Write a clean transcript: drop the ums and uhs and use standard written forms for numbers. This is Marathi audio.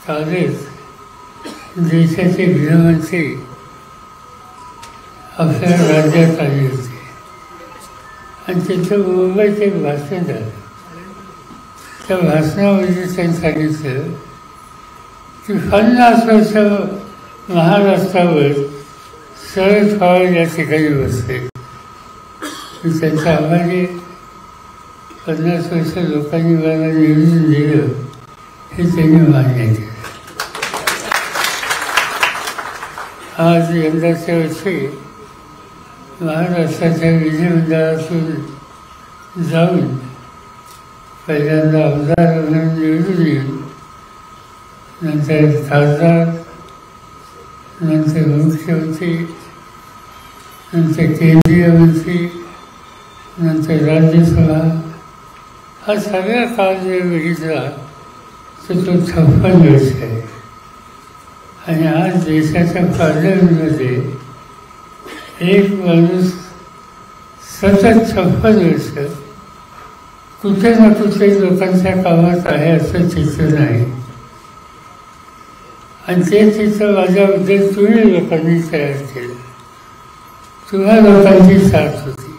त्यावेळेस देशाचे गृहमंत्री आपल्या राज्यात आले होते आणि तिथं मुंबईत एक भाषण झालं. त्या भाषणामध्ये त्यांनी सांगितलं की 50 वर्ष महाराष्ट्रावर शरद पवार या ठिकाणी बसले. त्यांचं आम्हाला 50 वर्ष लोकांनी मला निवडून दिलं हे त्यांनी मान्य केलं. आज यंदाच्या वर्षी महाराष्ट्राच्या विधिमंडळातून जाऊन पहिल्यांदा आमदार म्हणून निवडून येऊन नंतर खासदार, नंतर मुख्यमंत्री, नंतर केंद्रीय मंत्री, नंतर राज्यसभा, हा सगळा काळ जर बघितला तर तो 56 वर्ष आहे. आणि आज देशाच्या पार्लमेंटमध्ये एक माणूस सतत 56 वर्ष कुठे ना कुठे लोकांच्या कामात आहे असं चित्र नाही. आणि ते चित्र माझ्याबद्दल तुम्ही लोकांनी तयार केलं. तुम्हा लोकांची साथ होती.